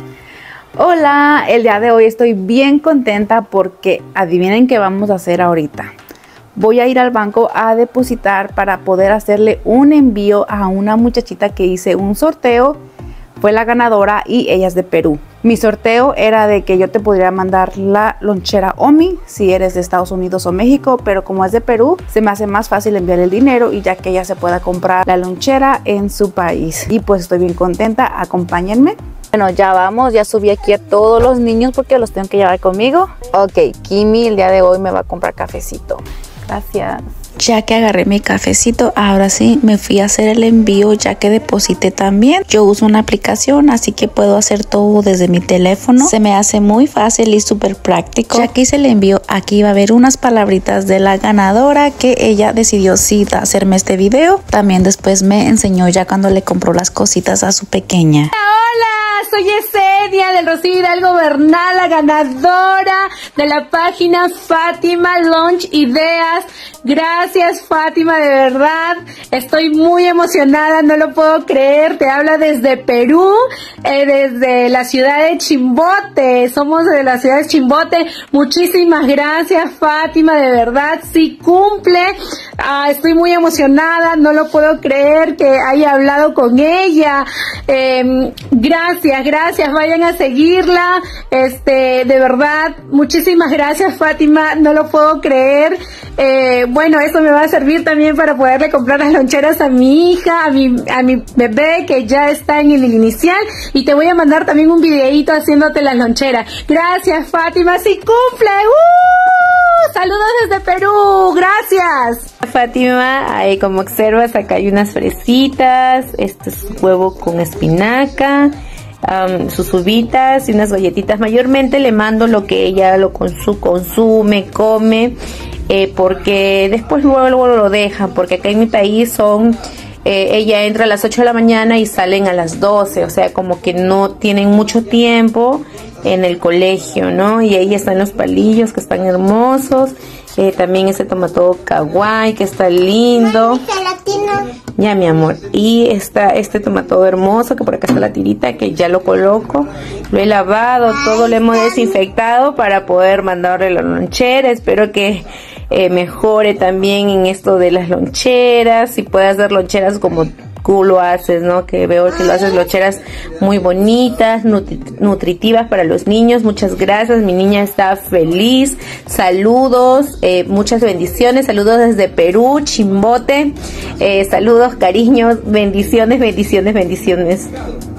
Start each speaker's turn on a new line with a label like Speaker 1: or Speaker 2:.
Speaker 1: Hola, el día de hoy estoy bien contenta porque adivinen qué vamos a hacer ahorita. Voy a ir al banco a depositar para poder hacerle un envío a una muchachita que hice un sorteo. Fue la ganadora y ella es de Perú. Mi sorteo era de que yo te podría mandar la lonchera Omi si eres de Estados Unidos o México, pero como es de Perú, se me hace más fácil enviar el dinero y ya que ella se pueda comprar la lonchera en su país. Y pues estoy bien contenta, acompáñenme. Bueno, ya vamos, ya subí aquí a todos los niños porque los tengo que llevar conmigo. Ok, Kimi el día de hoy me va a comprar cafecito. Gracias. Ya que agarré mi cafecito, ahora sí me fui a hacer el envío ya que deposité también. Yo uso una aplicación, así que puedo hacer todo desde mi teléfono. Se me hace muy fácil y súper práctico. Ya que hice el envío, aquí va a haber unas palabritas de la ganadora que ella decidió sí hacerme este video. También después me enseñó ya cuando le compró las cositas a su pequeña.
Speaker 2: Hola, soy Yesenia del Rocío Hidalgo Bernal, la ganadora de la página Fátima Launch Ideas. Gracias Fátima, de verdad, estoy muy emocionada, no lo puedo creer. Te habla desde Perú, desde la ciudad de Chimbote, somos de la ciudad de Chimbote. Muchísimas gracias Fátima, de verdad, sí cumple. Estoy muy emocionada, no lo puedo creer que haya hablado con ella. Gracias, vayan a seguirla, de verdad, muchísimas gracias Fátima, no lo puedo creer. Bueno, eso me va a servir también para poderle comprar las loncheras a mi hija, a mi bebé que ya está en el inicial, y te voy a mandar también un videíto haciéndote las loncheras. Gracias Fátima, sí cumple. Saludos desde Perú, gracias. Fátima, ahí como observas, acá hay unas fresitas, este es huevo con espinaca, sus uvitas y unas galletitas. Mayormente le mando lo que ella consume, come, porque después luego lo deja, porque acá en mi país son... ella entra a las 8 de la mañana y salen a las 12, o sea, como que no tienen mucho tiempo en el colegio, ¿no? Y ahí están los palillos que están hermosos, también ese tomate kawaii que está lindo. Ya, mi amor, y está este tomate hermoso que por acá está la tirita que ya lo coloco, lo he lavado, todo lo hemos desinfectado para poder mandarle la lonchera. Espero que mejore también en esto de las loncheras y pueda hacer loncheras como tú lo haces, ¿no? Que veo que lo haces loncheras muy bonitas, nutritivas para los niños. Muchas gracias, mi niña está feliz. Saludos, muchas bendiciones, saludos desde Perú, Chimbote, saludos, cariños, bendiciones.